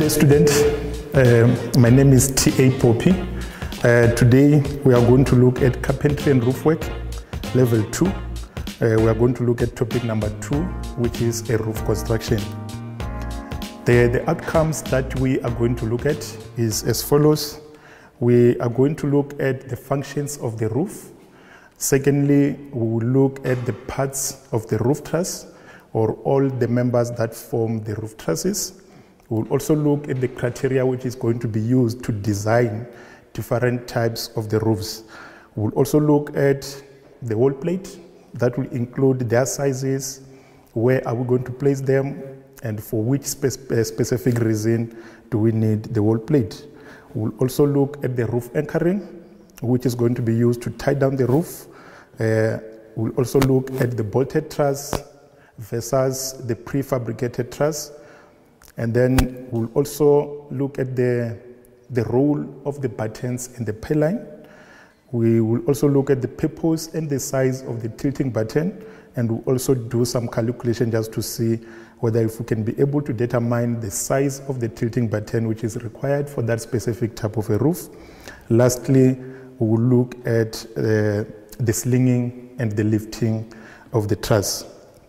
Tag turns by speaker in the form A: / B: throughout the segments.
A: Dear students, my name is T.A. Poppy. Today we are going to look at carpentry and roof work, level 2. We are going to look at topic number 2, which is a roof construction. The outcomes that we are going to look at is as follows. We are going to look at the functions of the roof. Secondly, we will look at the parts of the roof truss, or all the members that form the roof trusses. We will also look at the criteria which is going to be used to design different types of the roofs. We will also look at the wall plate. That will include their sizes, where are we going to place them, and for which specific reason do we need the wall plate. We will also look at the roof anchoring, which is going to be used to tie down the roof. We will also look at the bolted truss versus the prefabricated truss. And then we'll also look at the role of the battens in the pay line. We will also look at the purpose and the size of the tilting batten, and we'll also do some calculation just to see whether if we can be able to determine the size of the tilting batten which is required for that specific type of a roof. Lastly, we will look at the slinging and the lifting of the truss.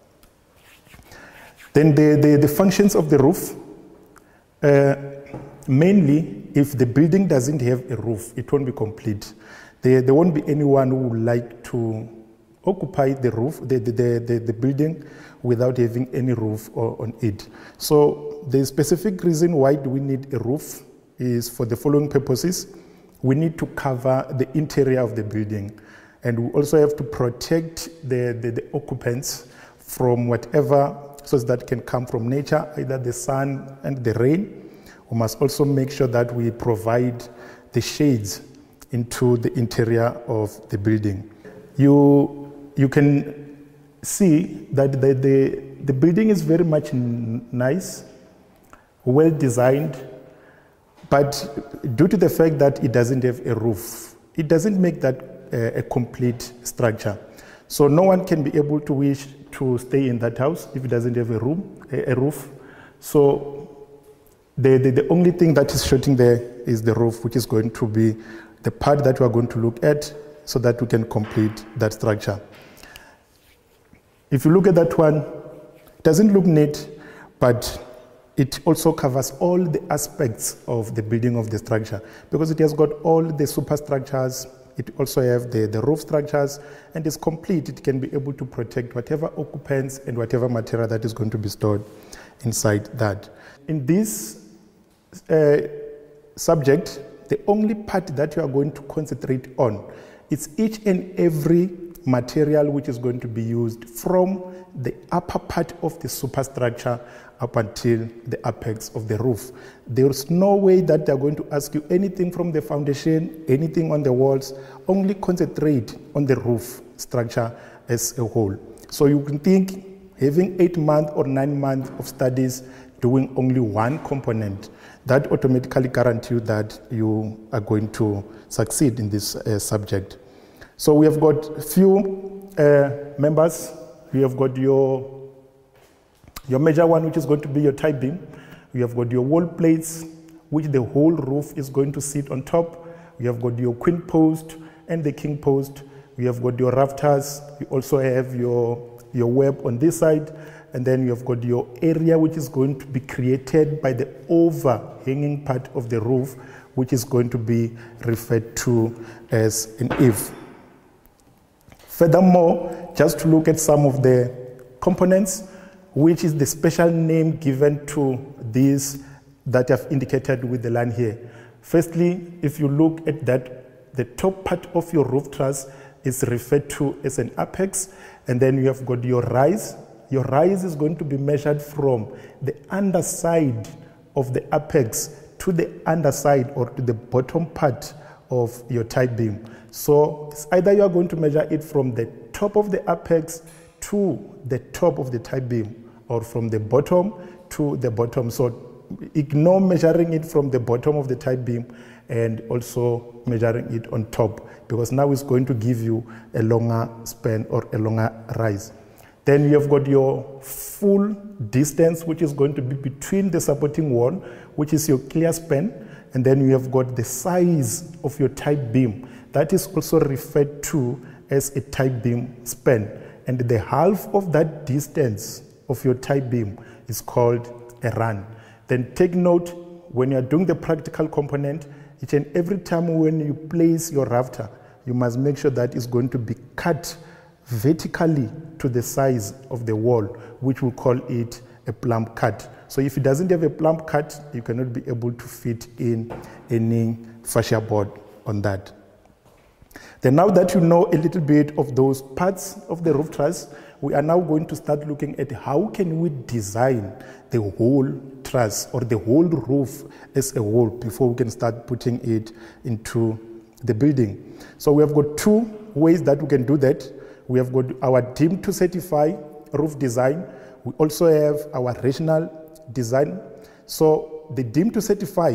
A: Then the functions of the roof, mainly if the building doesn't have a roof, it won't be complete. There won't be anyone who would like to occupy the roof, the building, without having any roof on it. So the specific reason why do we need a roof is for the following purposes. We need to cover the interior of the building, and we also have to protect the occupants from whatever source that can come from nature, either the sun and the rain. We must also make sure that we provide the shades into the interior of the building. You can see that the building is very much nice, well designed, but due to the fact that it doesn't have a roof, it doesn't make that a complete structure. So no one can be able to wish to stay in that house if it doesn't have a roof. So the only thing that is shooting there is the roof, which is going to be the part that we are going to look at so that we can complete that structure. If you look at that one, it doesn't look neat, but it also covers all the aspects of the building of the structure, because it has got all the superstructures. It also has the roof structures, and it's complete. It can be able to protect whatever occupants and whatever material that is going to be stored inside that. In this subject, the only part that you are going to concentrate on is each and every material which is going to be used from the upper part of the superstructure up until the apex of the roof. There's no way that they're going to ask you anything from the foundation, anything on the walls. Only concentrate on the roof structure as a whole. So you can think having 8 months or 9 months of studies doing only one component, that automatically guarantees you that you are going to succeed in this subject. So we have got a few members. We have got your major one, which is going to be your tie beam. We have got your wall plates, which the whole roof is going to sit on top. We have got your queen post and the king post. We have got your rafters. We also have your web on this side. And then you have got your area, which is going to be created by the overhanging part of the roof, which is going to be referred to as an eave. Furthermore, just to look at some of the components, which is the special name given to these that I've indicated with the line here. Firstly, if you look at that, the top part of your roof truss is referred to as an apex, and then you have got your rise. Your rise is going to be measured from the underside of the apex to the underside or to the bottom part of your tie beam. So it's either you are going to measure it from the top of the apex to the top of the tie beam, or from the bottom to the bottom. So ignore measuring it from the bottom of the tie beam and also measuring it on top, because now it's going to give you a longer span or a longer rise. Then you have got your full distance, which is going to be between the supporting wall, which is your clear span, and then you have got the size of your type beam. That is also referred to as a type beam span. And the half of that distance of your type beam is called a run. Then take note, when you're doing the practical component, each and every time when you place your rafter, you must make sure that it's going to be cut vertically to the size of the wall, which we call it a plumb cut. So if it doesn't have a plumb cut, you cannot be able to fit in any fascia board on that. Then now that you know a little bit of those parts of the roof truss, we are now going to start looking at how can we design the whole truss or the whole roof as a whole before we can start putting it into the building. So we have got two ways that we can do that. We have got our deemed to certify roof design. We also have our rational design. So the deemed to certify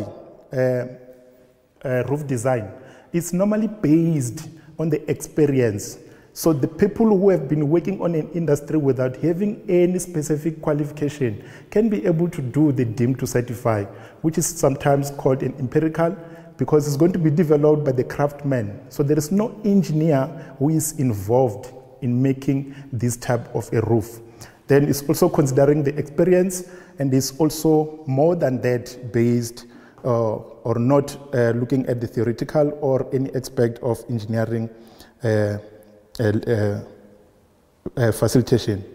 A: roof design is normally based on the experience. So the people who have been working on an industry without having any specific qualification can be able to do the deemed to certify, which is sometimes called an empirical, because it's going to be developed by the craftsman. So there is no engineer who is involved in making this type of a roof. Then it's also considering the experience, and it's also more than that based or not looking at the theoretical or any aspect of engineering facilitation.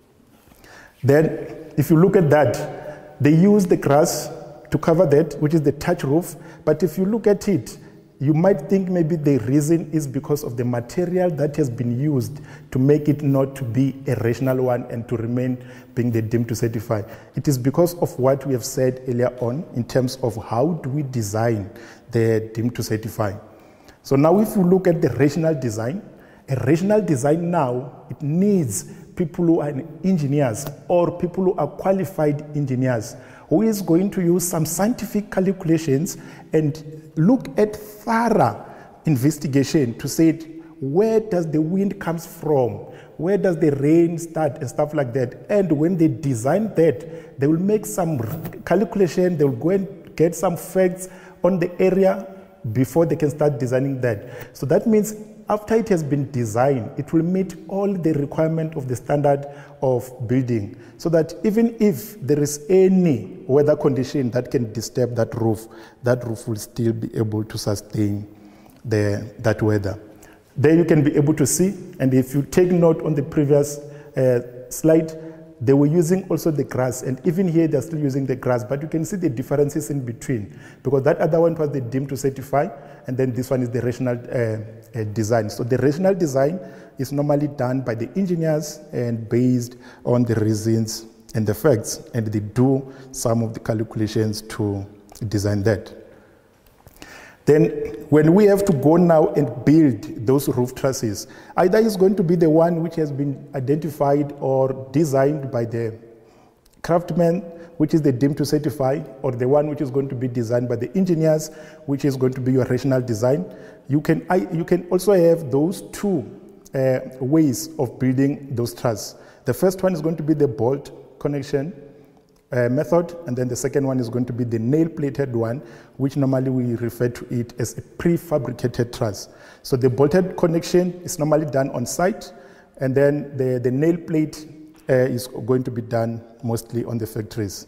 A: Then if you look at that, they use the grass to cover that, which is the thatch roof. But if you look at it, you might think maybe the reason is because of the material that has been used to make it not to be a rational one and to remain being the deemed to certify. It is because of what we have said earlier on in terms of how do we design the deemed to certify. So now if you look at the rational design, a rational design now, it needs people who are engineers or people who are qualified engineers who is going to use some scientific calculations and look at thorough investigation to say where does the wind comes from, where does the rain start and stuff like that. And when they design that, they will make some calculation, they will go and get some facts on the area before they can start designing that. So that means after it has been designed, it will meet all the requirement of the standard of building, so that even if there is any weather condition that can disturb that roof will still be able to sustain that weather. There you can be able to see, and if you take note on the previous slide, they were using also the grass, and even here they're still using the grass, but you can see the differences in between, because that other one was the deemed to certify, and then this one is the rational design. So the rational design is normally done by the engineers and based on the reasons and the facts, and they do some of the calculations to design that. Then when we have to go now and build those roof trusses, either it's going to be the one which has been identified or designed by the craftsman, which is the deemed to certify, or the one which is going to be designed by the engineers, which is going to be your rational design. You can also have those two ways of building those trusses. The first one is going to be the bolt connection method, and then the second one is going to be the nail-plated one, which normally we refer to it as a prefabricated truss. So the bolted connection is normally done on site, and then the nail plate is going to be done mostly on the factories.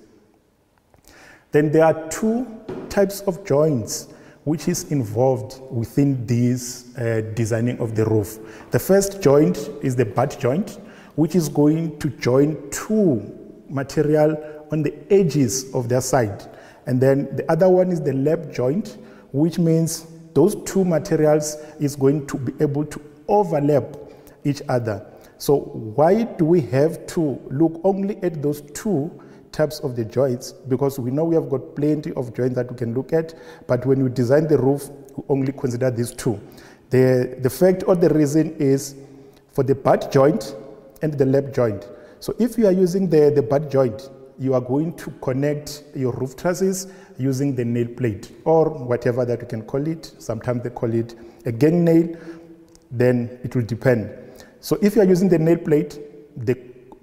A: Then there are two types of joints which is involved within this designing of the roof. The first joint is the butt joint, which is going to join two material on the edges of their side. And then the other one is the lap joint, which means those two materials is going to be able to overlap each other. So why do we have to look only at those two types of the joints? Because we know we have got plenty of joints that we can look at, but when we design the roof, we only consider these two. The fact or the reason is for the butt joint and the lap joint. So if you are using the butt joint, you are going to connect your roof trusses using the nail plate or whatever that you can call it. Sometimes they call it a gang nail, then it will depend. So if you are using the nail plate, the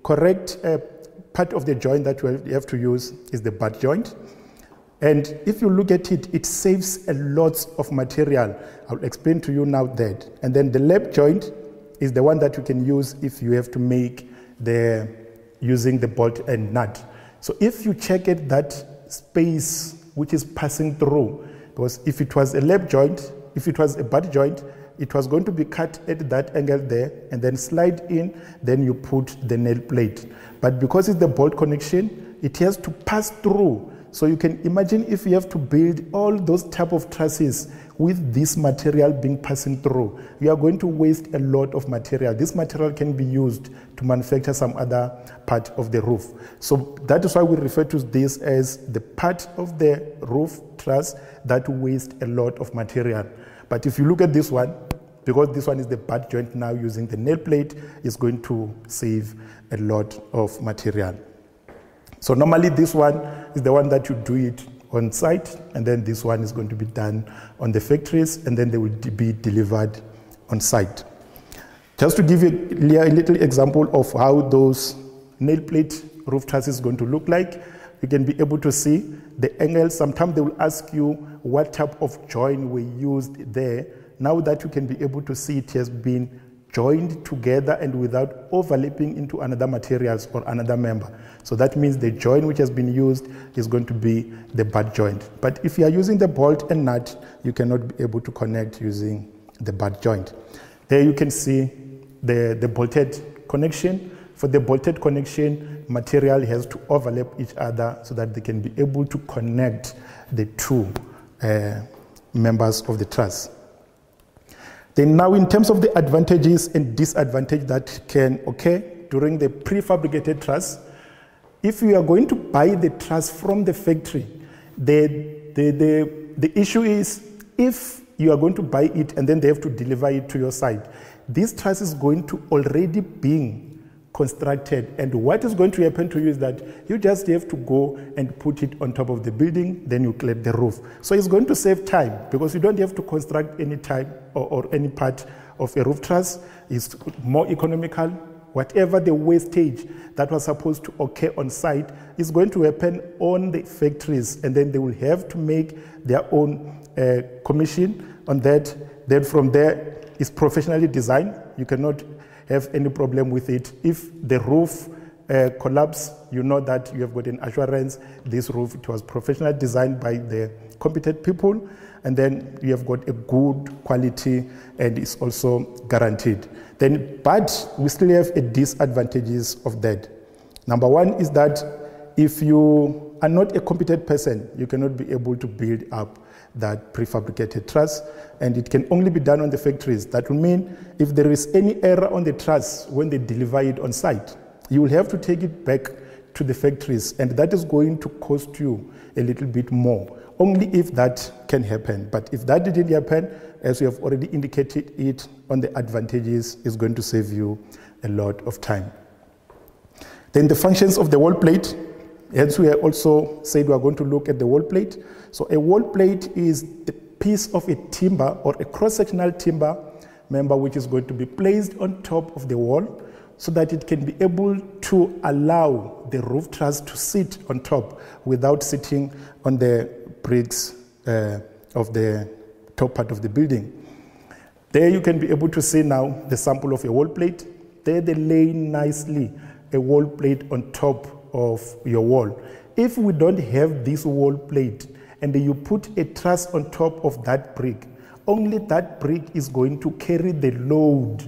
A: correct part of the joint that you have to use is the butt joint. And if you look at it, it saves a lot of material. I'll explain to you now that. And then the lap joint is the one that you can use if you have to make using the bolt and nut. So if you check it, that space which is passing through, because if it was a lap joint, if it was a butt joint, it was going to be cut at that angle there and then slide in, then you put the nail plate. But because it's the bolt connection, it has to pass through. So you can imagine if you have to build all those type of trusses with this material being passing through, you are going to waste a lot of material. This material can be used to manufacture some other part of the roof. So that is why we refer to this as the part of the roof truss that wastes a lot of material. But if you look at this one, because this one is the butt joint now using the nail plate, is going to save a lot of material. So normally this one is the one that you do it on site, and then this one is going to be done on the factories, and then they will be delivered on site. Just to give you a little example of how those nail plate roof trusses is going to look like, you can be able to see the angles. Sometimes they will ask you what type of joint we used there. Now that you can be able to see it has been joined together and without overlapping into another materials or another member. So that means the joint which has been used is going to be the butt joint. But if you are using the bolt and nut, you cannot be able to connect using the butt joint. There you can see the bolted connection. For the bolted connection, material has to overlap each other so that they can be able to connect the two members of the truss. Then now in terms of the advantages and disadvantages that can occur during the prefabricated truss, if you are going to buy the truss from the factory, the issue is if you are going to buy it and then they have to deliver it to your site, this truss is going to already be constructed, and what is going to happen to you is that you just have to go and put it on top of the building, then you clear the roof. So it's going to save time because you don't have to construct any time or any part of a roof truss. It's more economical. Whatever the wastage that was supposed to occur on site is going to happen on the factories, and then they will have to make their own commission on that. Then from there, it's professionally designed. You cannot have any problem with it. If the roof collapse, you know that you have got an assurance. This roof, it was professionally designed by the competent people, and then you have got a good quality and it's also guaranteed. But we still have a disadvantages of that. Number one is that if you are not a competent person, you cannot be able to build up that prefabricated truss, and it can only be done on the factories. That will mean if there is any error on the truss when they deliver it on site, you will have to take it back to the factories, and that is going to cost you a little bit more, only if that can happen. But if that didn't happen, as we have already indicated it on the advantages, is going to save you a lot of time. Then the functions of the wall plate. Hence, we also said we are going to look at the wall plate. So a wall plate is the piece of a timber or a cross-sectional timber member which is going to be placed on top of the wall so that it can be able to allow the roof truss to sit on top without sitting on the bricks of the top part of the building. There you can be able to see now the sample of a wall plate. There they lay nicely a wall plate on top of your wall. If we don't have this wall plate and you put a truss on top of that brick, only that brick is going to carry the load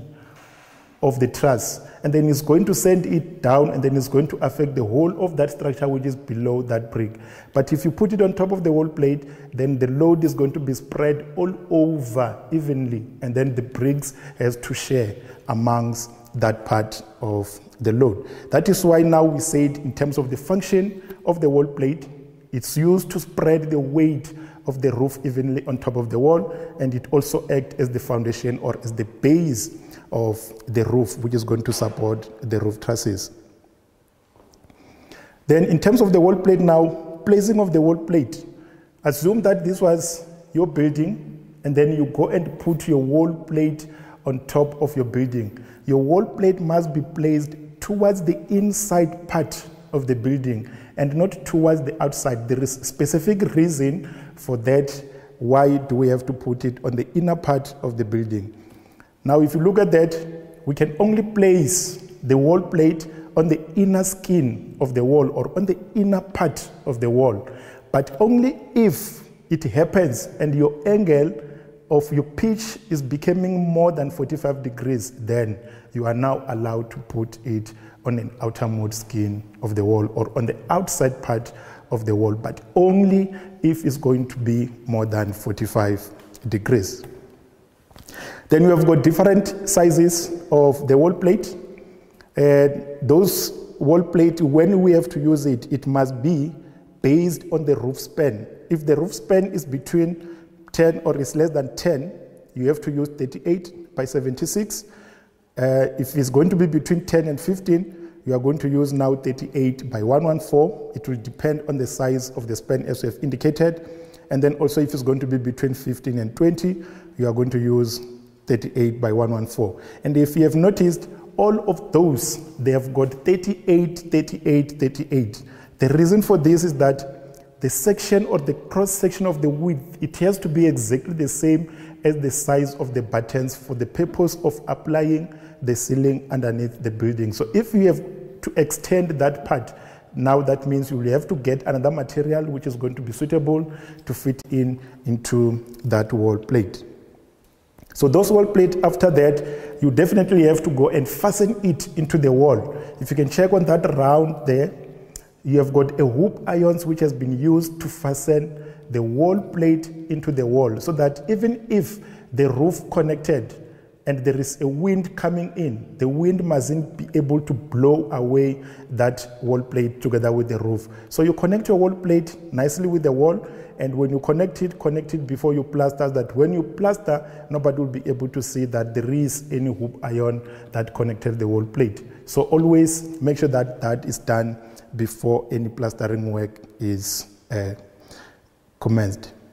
A: of the truss, and then it's going to send it down, and then it's going to affect the whole of that structure which is below that brick. But if you put it on top of the wall plate, then the load is going to be spread all over evenly, and then the bricks has to share amongst that part of the load. That is why now we said in terms of the function of the wall plate, it's used to spread the weight of the roof evenly on top of the wall, and it also acts as the foundation or as the base of the roof, which is going to support the roof trusses. Then in terms of the wall plate now, placing of the wall plate. Assume that this was your building, and then you go and put your wall plate on top of your building. Your wall plate must be placed towards the inside part of the building and not towards the outside. There is a specific reason for that. Why do we have to put it on the inner part of the building? Now, if you look at that, we can only place the wall plate on the inner skin of the wall or on the inner part of the wall, but only if it happens and your angle of your pitch is becoming more than 45 degrees, then you are now allowed to put it on an outermost skin of the wall or on the outside part of the wall, but only if it's going to be more than 45 degrees. Then we have got different sizes of the wall plate. Those wall plate, when we have to use it, it must be based on the roof span. If the roof span is between 10 or is less than 10, you have to use 38 by 76. If it's going to be between 10 and 15, you are going to use now 38 by 114. It will depend on the size of the span as we have indicated. And then also if it's going to be between 15 and 20, you are going to use 38 by 114. And if you have noticed, all of those, they have got 38, 38, 38. The reason for this is that the section or the cross section of the width, it has to be exactly the same as the size of the buttons for the purpose of applying the ceiling underneath the building. So if you have to extend that part, now that means you will have to get another material which is going to be suitable to fit into that wall plate. So those wall plate, after that, you definitely have to go and fasten it into the wall. If you can check on that round there, you have got a hoop irons which has been used to fasten the wall plate into the wall, so that even if the roof connected and there is a wind coming in, the wind mustn't be able to blow away that wall plate together with the roof. So you connect your wall plate nicely with the wall, and when you connect it before you plaster, that when you plaster, nobody will be able to see that there is any hoop iron that connected the wall plate. So always make sure that that is done before any plastering work is commenced.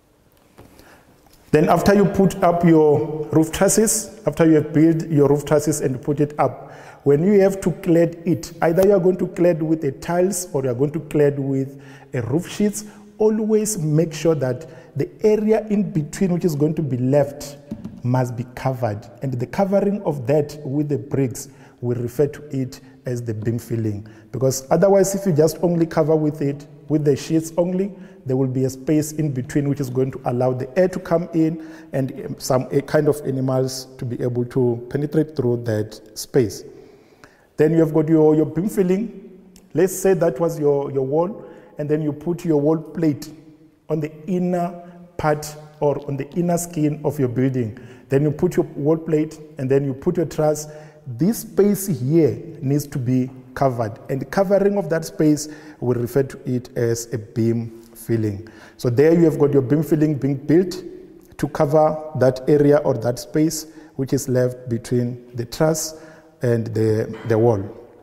A: Then after you put up your roof trusses, after you have built your roof trusses and put it up, when you have to clad it, either you are going to clad with a tiles or you are going to clad with a roof sheets, always make sure that the area in between which is going to be left must be covered. And the covering of that with the bricks, we refer to it as the beam filling. Because otherwise, if you just only cover with it, with the sheets only, there will be a space in between which is going to allow the air to come in and some kind of animals to be able to penetrate through that space. Then you have got your beam filling. Let's say that was your wall, and then you put your wall plate on the inner part or on the inner skin of your building. Then you put your wall plate and then you put your truss. This space here needs to be covered, and the covering of that space, we refer to it as a beam filling. So there you have got your beam filling being built to cover that area or that space which is left between the truss and the wall.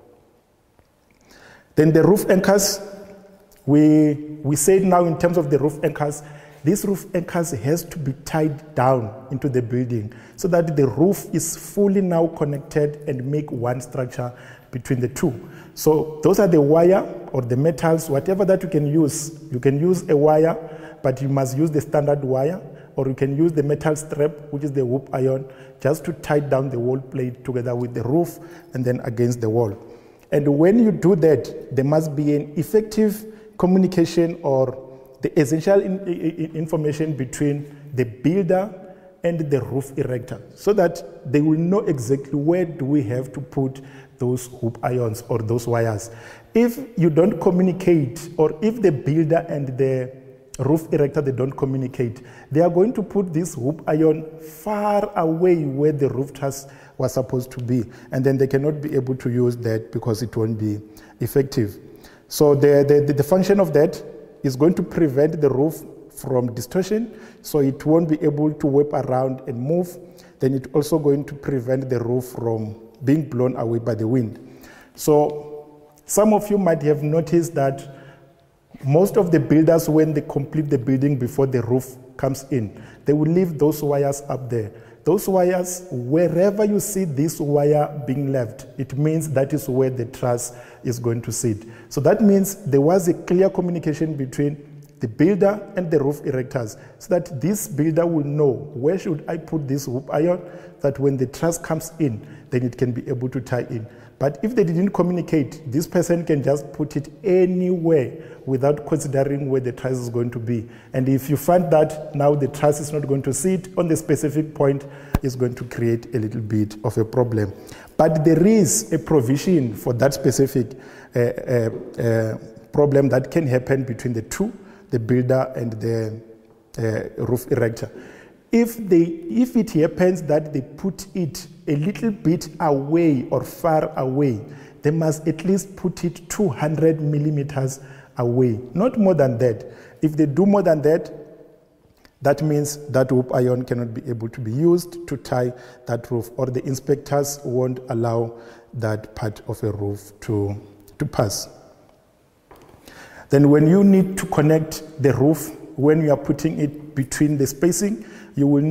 A: Then the roof anchors, we said now in terms of the roof anchors, this roof anchors has to be tied down into the building so that the roof is fully now connected and make one structure between the two. So those are the wire or the metals, whatever that you can use. You can use a wire, but you must use the standard wire, or you can use the metal strap, which is the hoop iron, just to tie down the wall plate together with the roof and then against the wall. And when you do that, there must be an effective communication or the essential information between the builder and the roof erector, so that they will know exactly where do we have to put those hoop irons or those wires. If you don't communicate, or if the builder and the roof erector, they don't communicate, they are going to put this hoop iron far away where the roof truss was supposed to be, and then they cannot be able to use that because it won't be effective. So the function of that is going to prevent the roof from distortion, so it won't be able to whip around and move. Then it's also going to prevent the roof from being blown away by the wind. So some of you might have noticed that most of the builders, when they complete the building before the roof comes in, they will leave those wires up there. Those wires, wherever you see this wire being left, it means that is where the truss is going to sit. So that means there was a clear communication between the builder and the roof erectors, so that this builder will know where should I put this hoop iron, that when the truss comes in, then it can be able to tie in. But if they didn't communicate, this person can just put it anywhere without considering where the truss is going to be. And if you find that now the truss is not going to sit on the specific point, it's going to create a little bit of a problem. But there is a provision for that specific problem that can happen between the two, the builder and the roof erector. If it happens that they put it a little bit away or far away, they must at least put it 200 millimeters away, not more than that. If they do more than that, that means that hoop iron cannot be able to be used to tie that roof, or the inspectors won't allow that part of a roof to pass. Then when you need to connect the roof, when you are putting it between the spacing, you will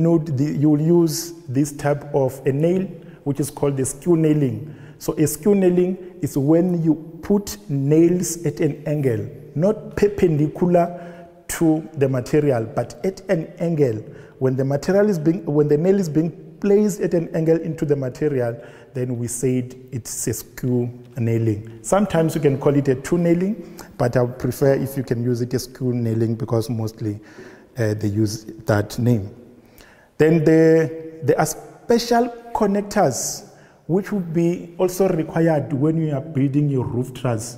A: use this type of a nail, which is called the skew nailing. So a skew nailing is when you put nails at an angle, not perpendicular to the material, but at an angle. When the nail is being placed at an angle into the material, then we said it's a skew nailing. Sometimes you can call it a two nailing, but I would prefer if you can use it as skew nailing, because mostly they use that name. Then there are special connectors which would be also required when you are building your roof truss.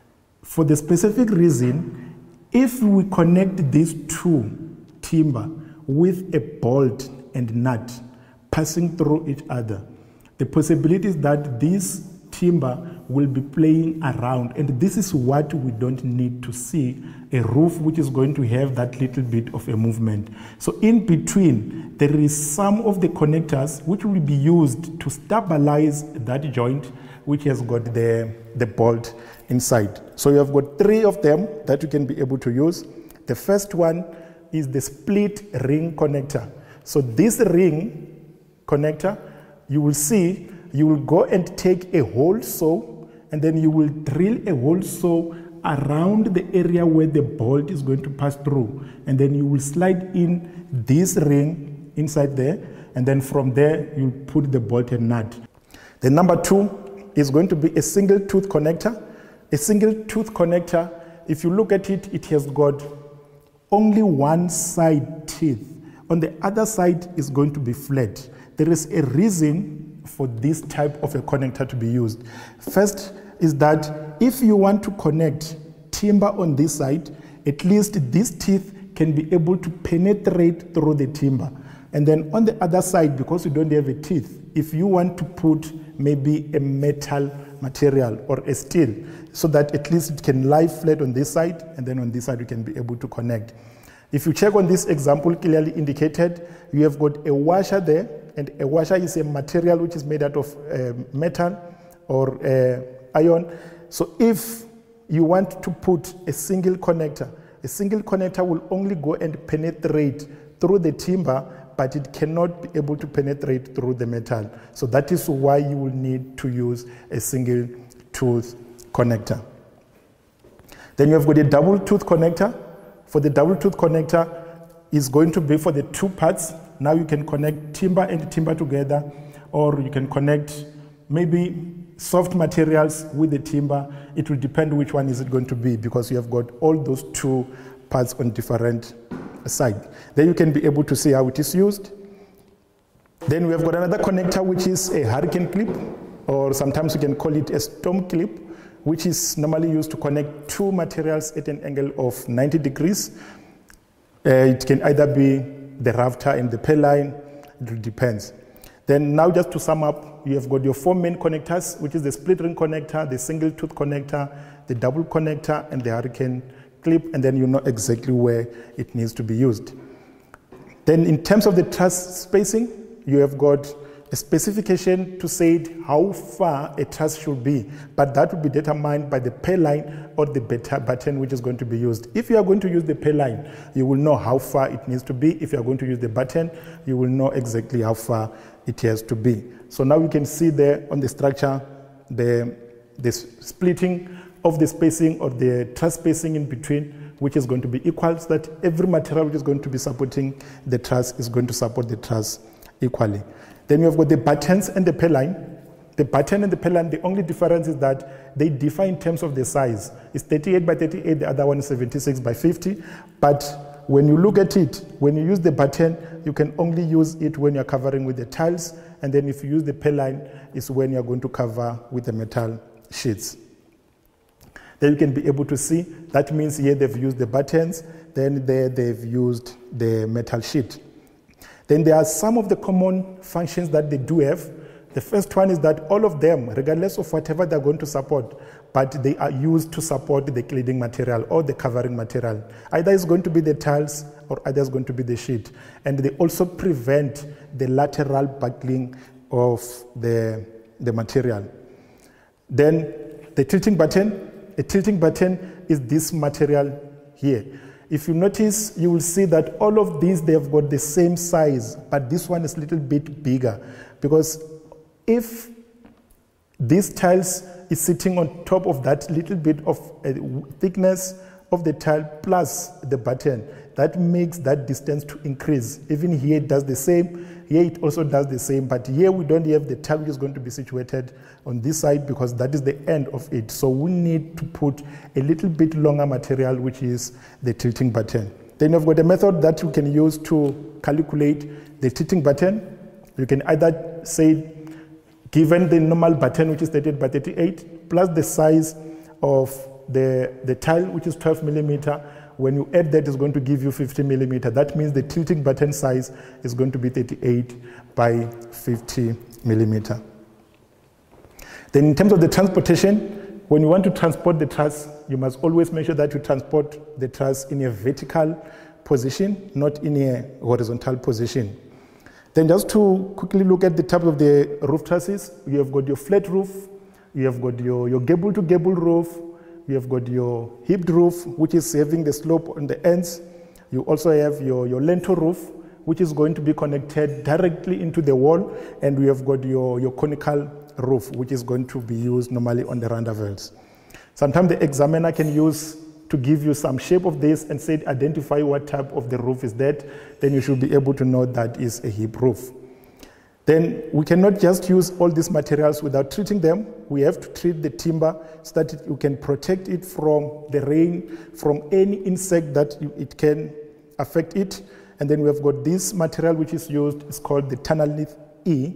A: For the specific reason, if we connect these two timber with a bolt and nut passing through each other, the possibility is that this timber will be playing around, and this is what we don't need to see, a roof which is going to have that little bit of a movement. So in between, there is some of the connectors which will be used to stabilize that joint which has got the bolt inside. So you have got three of them that you can be able to use. The first one is the split ring connector. So this ring connector, you will see, you will go and take a hole saw, and then you will drill a hole saw around the area where the bolt is going to pass through, and then you will slide in this ring inside there, and then from there you put the bolt and nut. The number two is going to be a single tooth connector. A single tooth connector, if you look at it, it has got only one side teeth. On the other side is going to be flat. There is a reason for this type of a connector to be used. First is that if you want to connect timber on this side, at least these teeth can be able to penetrate through the timber. And then on the other side, because you don't have a teeth, if you want to put maybe a metal material or a steel, so that at least it can lie flat on this side, and then on this side you can be able to connect. If you check on this example clearly indicated, you have got a washer there, and a washer is a material which is made out of metal or iron. So if you want to put a single connector will only go and penetrate through the timber, but it cannot be able to penetrate through the metal. So that is why you will need to use a single tooth connector. Then you have got a double tooth connector. For the double tooth connector, is going to be for the two parts. Now you can connect timber and timber together, or you can connect maybe soft materials with the timber. It will depend which one is it going to be, because you have got all those two parts on different sides. Then you can be able to see how it is used. Then we have got another connector, which is a hurricane clip, or sometimes you can call it a storm clip, which is normally used to connect two materials at an angle of 90 degrees. It can either be the rafter and the pay line, it depends. Then now just to sum up, you have got your four main connectors, which is the split ring connector, the single tooth connector, the double connector, and the hurricane clip, and then you know exactly where it needs to be used. Then in terms of the truss spacing, you have got a specification to say how far a truss should be, but that will be determined by the pay line or the batten which is going to be used. If you are going to use the pay line, you will know how far it needs to be. If you are going to use the batten, you will know exactly how far it has to be. So now you can see there on the structure the splitting of the spacing or the truss spacing in between, which is going to be equal, so that every material which is going to be supporting the truss is going to support the truss equally. Then you have got the battens and the pay line. The batten and the pay line, the only difference is that they differ in terms of the size. It's 38 by 38, the other one is 76 by 50. But when you look at it, when you use the batten, you can only use it when you're covering with the tiles. And then if you use the pay line, it's when you're going to cover with the metal sheets. Then you can be able to see, that means here they've used the battens, then there they've used the metal sheet. Then there are some of the common functions that they do have. The first one is that all of them, regardless of whatever they're going to support, but they are used to support the cladding material or the covering material. Either it's going to be the tiles or either it's going to be the sheet. And they also prevent the lateral buckling of the material. Then the tilting batten. A tilting batten is this material here. If you notice, you will see that all of these, they have got the same size, but this one is a little bit bigger, because if this tiles is sitting on top of that little bit of thickness of the tile plus the batten, that makes that distance to increase. Even here it does the same, here it also does the same, but here we don't have the tile which is going to be situated on this side because that is the end of it. So we need to put a little bit longer material, which is the tilting batten. Then you've got a method that you can use to calculate the tilting batten. You can either say, given the normal batten, which is 38 by 38, plus the size of the tile, which is 12 millimeter, when you add that, it's going to give you 50 millimeter. That means the tilting batten size is going to be 38 by 50 millimeter. Then in terms of the transportation, when you want to transport the truss, you must always make sure that you transport the truss in a vertical position, not in a horizontal position. Then just to quickly look at the type of the roof trusses, you have got your flat roof, you have got your gable-to-gable roof, you have got your hipped roof, which is having the slope on the ends. You also have your lintel roof, which is going to be connected directly into the wall, and we have got your conical roof, which is going to be used normally on the roundabouts. Sometimes the examiner can use to give you some shape of this and say, identify what type of the roof is that, then you should be able to know that is a hip roof. Then we cannot just use all these materials without treating them. We have to treat the timber so that you can protect it from the rain, from any insect that it can affect it. And then we have got this material which is used, it's called the Tunnelith E.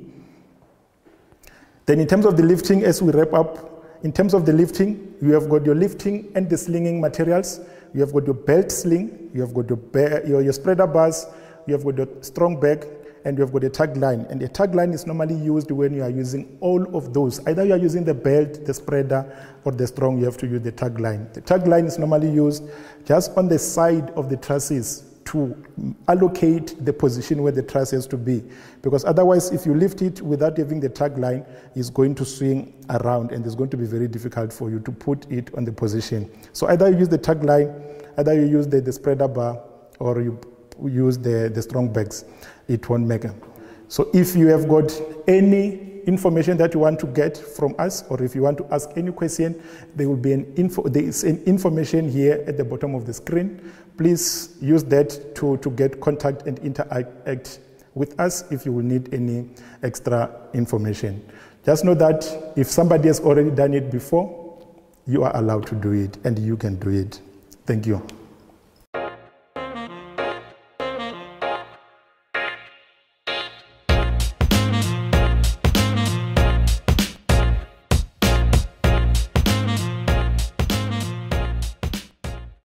A: Then in terms of the lifting, as we wrap up, in terms of the lifting, you have got your lifting and the slinging materials. You have got your belt sling, you have got your spreader bars, you have got your strong bag, and you have got a tag line. And the tag line is normally used when you are using all of those. Either you are using the belt, the spreader, or the strong, you have to use the tag line. The tag line is normally used just on the side of the trusses to allocate the position where the truss has to be. Because otherwise, if you lift it without having the tag line, it's going to swing around and it's going to be very difficult for you to put it on the position. So either you use the tag line, either you use the spreader bar, or you use the strong bags. It won't make it. So if you have got any information that you want to get from us, or if you want to ask any question, there will be there is an information here at the bottom of the screen. Please use that to get contact and interact with us if you will need any extra information. Just know that if somebody has already done it before, you are allowed to do it and you can do it. Thank you.